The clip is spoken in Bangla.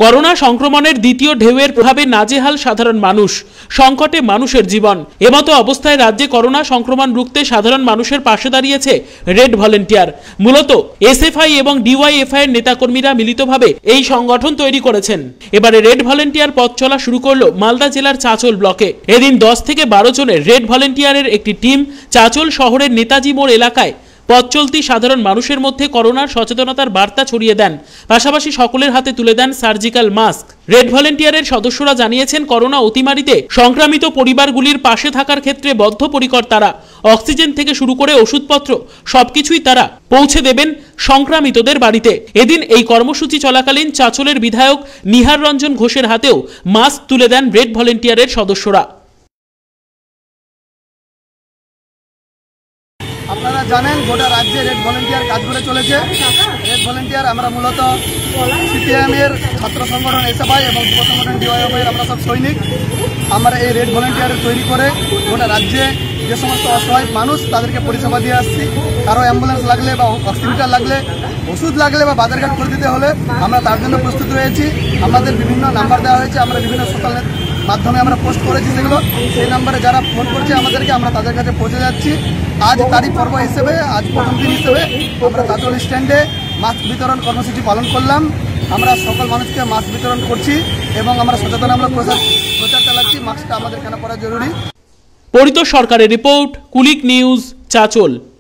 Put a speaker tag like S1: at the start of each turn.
S1: করোনা সংক্রমণের দ্বিতীয় ঢেউয়ের প্রভাবে নাজেহাল সাধারণ মানুষ, সংকটে মানুষের জীবন। এমতো অবস্থায় রাজ্যে করোনা সংক্রমণ রুখতে সাধারণ মানুষের পাশে দাঁড়িয়েছে রেড ভলেন্টিয়ার। মূলত এসএফআই এবং ডিওয়াইএফআই এর নেতাকর্মীরা মিলিতভাবে এই সংগঠন তৈরি করেছেন। এবারে রেড ভলেন্টিয়ার পথ চলা শুরু করলো মালদা জেলার চাঁচল ব্লকে। এদিন 10 থেকে 12 জনের রেড ভলেন্টিয়ারের একটি টিম চাঁচল শহরের নেতাজি মোড় এলাকায় পথ চলতি সাধারণ মানুষের মধ্যে করোনার সচেতনতার বার্তা ছড়িয়ে দেন, পাশাপাশি সকলের হাতে তুলে দেন সার্জিক্যাল মাস্ক। রেড ভলেন্টিয়ারের সদস্যরা জানিয়েছেন, করোনা অতিমারিতে সংক্রামিত পরিবারগুলির পাশে থাকার ক্ষেত্রে বদ্ধপরিকর তারা। অক্সিজেন থেকে শুরু করে ওষুধপত্র সবকিছুই তারা পৌঁছে দেবেন সংক্রামিতদের বাড়িতে। এদিন এই কর্মসূচি চলাকালীন চাঁচলের বিধায়ক নিহার রঞ্জন ঘোষের হাতেও মাস্ক তুলে দেন রেড ভলেন্টিয়ারের সদস্যরা।
S2: আপনারা জানেন গোটা রাজ্যে রেড ভলেন্টিয়ার কাজ করে চলেছে। রেড ভলেন্টিয়ার আমরা মূলত সিপিএম এর ছাত্র সংগঠন এসএফআই এবং যুব সংগঠন ডিওয়াইএফআই আমরা সব সৈনিক। আমরা এই রেড ভলেন্টিয়ার তৈরি করে গোটা রাজ্যে যে সমস্ত অসহায় মানুষ তাদেরকে পরিষেবা দিয়ে আসছি। কারো অ্যাম্বুলেন্স লাগলে বা অক্সিমিটার লাগলে, ওষুধ লাগলে বা বাজারঘাট করে দিতে হলে আমরা তার জন্য প্রস্তুত রয়েছি। আমাদের বিভিন্ন নাম্বার দেওয়া হয়েছে, আমরা বিভিন্ন সোশ্যাল মাধ্যমে আমরা পোস্ট করেছি সেগুলো। সেই নাম্বারে যারা ফোন করছে আমাদেরকে, আমরা তাদের কাছে পৌঁছে যাচ্ছি। আজ তারই পর্ব হিসেবে, আজ প্রথম দিন হিসেবে আমরা চাঁচল স্ট্যান্ডে মাস্ক বিতরণ কর্মসূচি পালন করলাম। আমরা সকল মানুষকে মাস্ক বিতরণ করছি এবং আমরা সচেতনমূলক প্রচার চালাচ্ছি মাস্কটা আমাদের কেন পরা জরুরি।
S1: পরিতোষ সরকারের রিপোর্ট, কুলিক নিউজ, চাঁচল।